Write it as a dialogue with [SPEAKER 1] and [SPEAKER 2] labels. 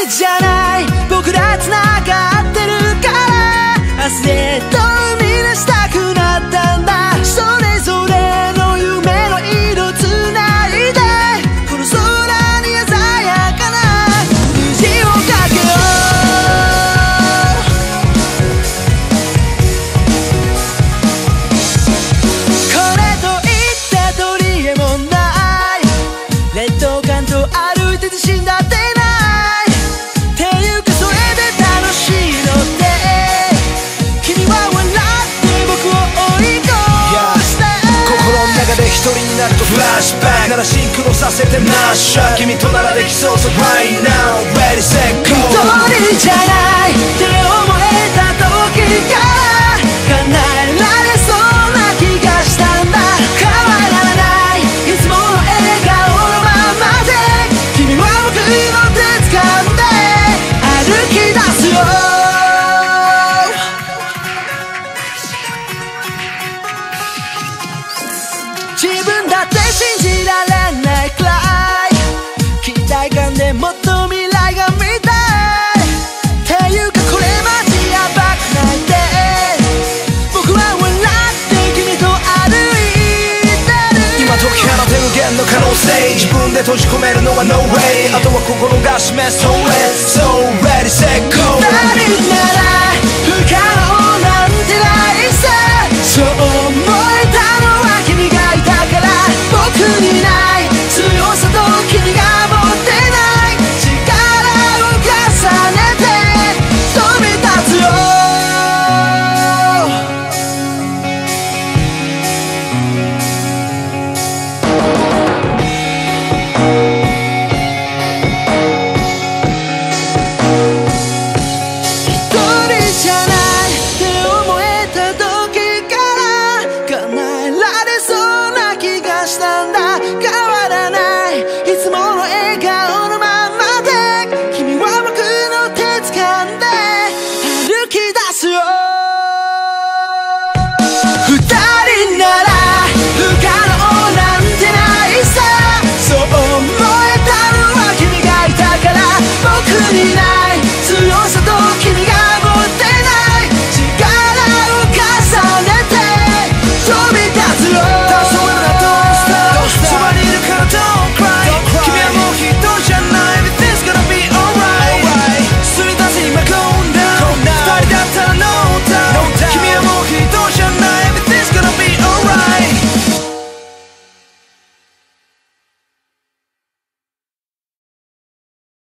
[SPEAKER 1] 人じゃない僕ら繋がってるから明日へと生み出したくなったんだそれぞれの夢の色繋いでこの空に鮮やかな虹をかけようこれといって取り柄もない劣等感と歩いて自信だってないっていうかそれで楽しいのって君は笑って僕を追い越して
[SPEAKER 2] 心の中で一人になるとフラッシュバックならシンクロさせてナッシャー君とならできそうさ Right now ready set go
[SPEAKER 1] 一人じゃないって思えた時から叶えられそうな気がしたんだ変わらないいつもの笑顔のままで君は僕の手掴んで歩き出すよ自分だって信じられないくらい期待感でもっと未来が見たいっていうかこれマジやばくないって僕は笑って君と歩いてる
[SPEAKER 2] 今解き放て無限の可能性自分で閉じ込めるのは No way あとは心が示す So let's so ready set go
[SPEAKER 1] なるなら